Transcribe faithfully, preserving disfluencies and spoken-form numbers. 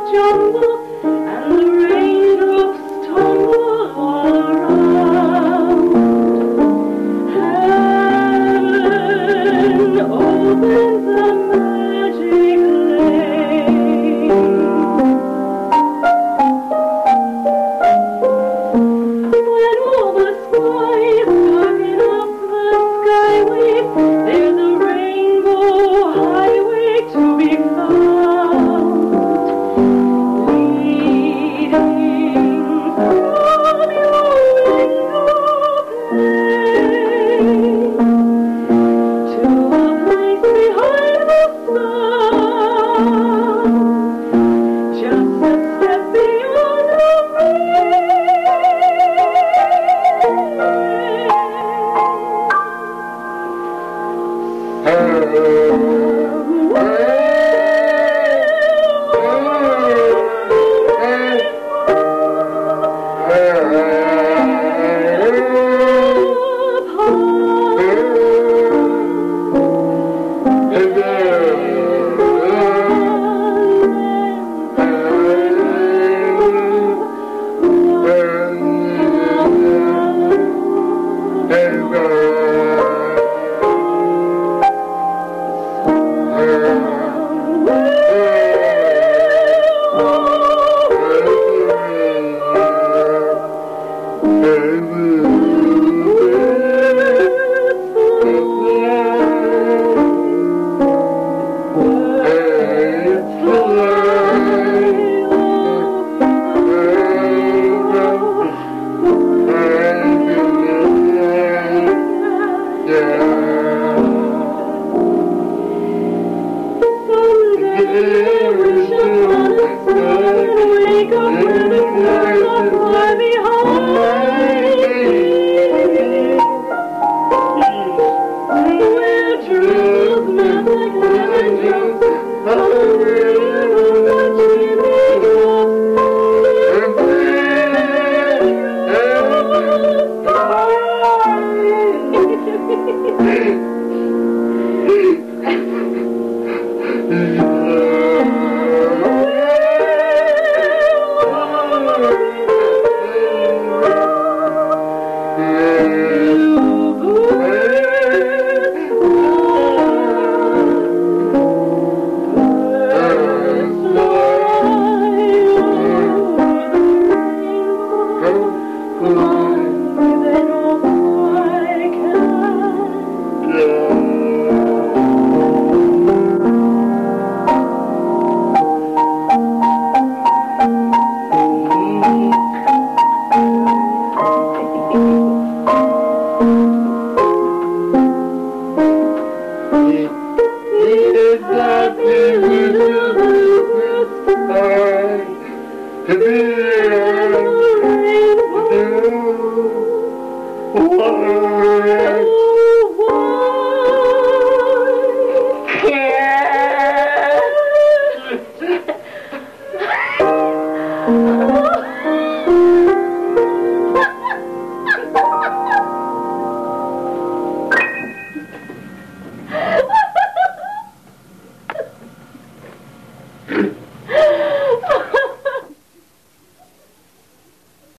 jumble and the raindrops tumble all around. Heaven opens a magic lane. When all the skies darken up the skyway, there's a rainbow highway to be found, leading from your window pane to a place behind the sun, just a step beyond the Oh,